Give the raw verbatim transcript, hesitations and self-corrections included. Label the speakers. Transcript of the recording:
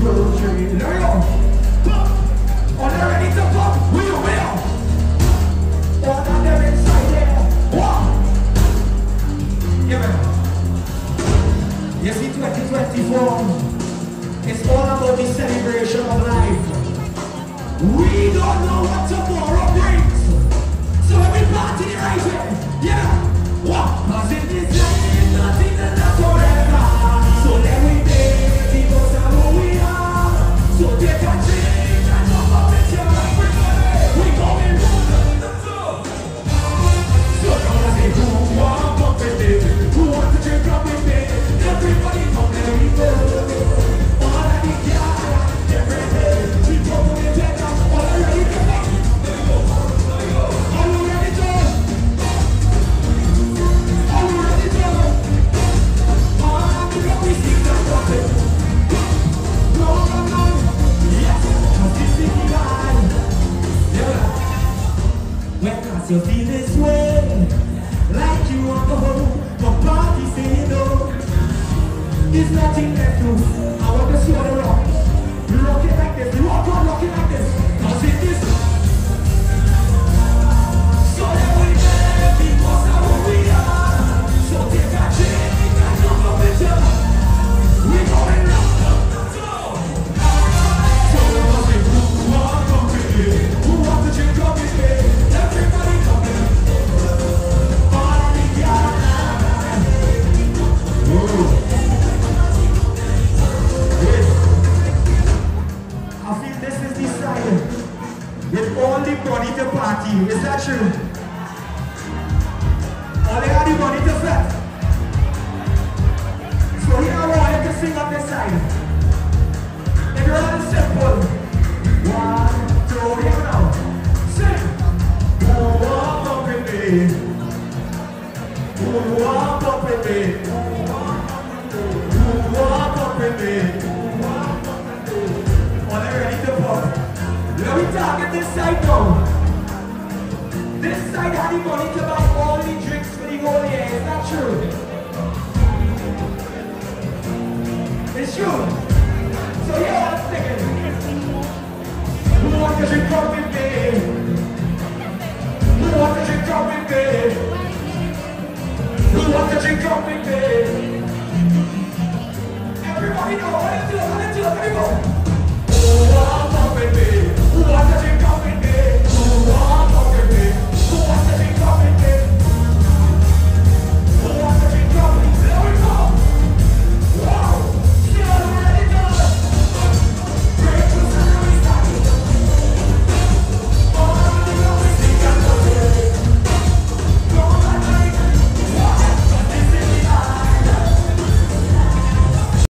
Speaker 1: two, three, there we go. Pump. Are they ready to pump? We will. All of them inside there. One. Yeah, man. You see, twenty twenty-four, it's all about the celebration of life. We don't know what tomorrow brings, so every party right here, yeah. What? Cause in this life, there's nothing that's not forever. So then we make the most of who we are. So take a change and jump up with your everybody. We going round the top. So come and say, who want up with me? Who want to drink up with me? Everybody come, let me go. All of the guys, everything. We go with the dead, all already come up. Are you ready to? Are you ready to? All of the guys, we sing that prophet. No, no, no. Yes, cause this is the line. Yeah. When cause you feel this way, like you want to hold, but party say no. There's nothing left to. I want to see all the rock. Rock it like this. Rock on, rock it like this. Cause it is. So that we live because of who we are. So take a drink and jump up with you. We going up, up, up, up. So let us say, who want to come with me? Who want to drink up with me? Everybody come in. All of the guys. Whoa. I feel this is the side with all the money to party. Is that true? All they have the money to flex. So here I want you to sing up this side. It's real simple. One, two, here now. Sing. Who walk up with me? Who walk up with me? Who walk up with me? Are they ready to pump? Let me target this side now. This side had the money to buy all the drinks for the whole year. Is that true? It's true. So yeah, I'm thinking. Who wants to drink up with me? Who wants to drink up with me? Who wants to drink up with me? Everybody know what to do.